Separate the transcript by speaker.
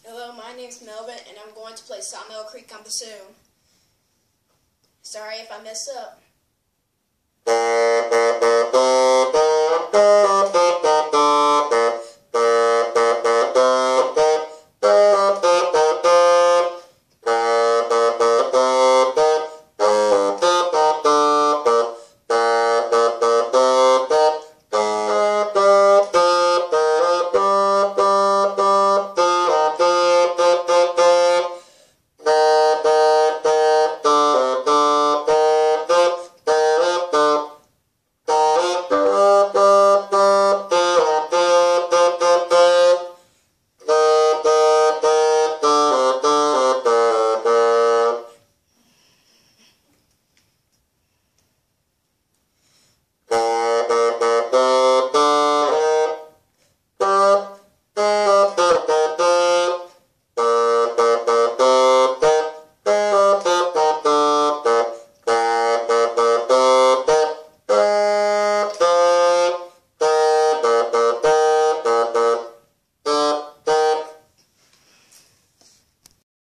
Speaker 1: Hello, my name's Melvin, and I'm going to play Sawmill Creek on bassoon. Sorry if I mess up.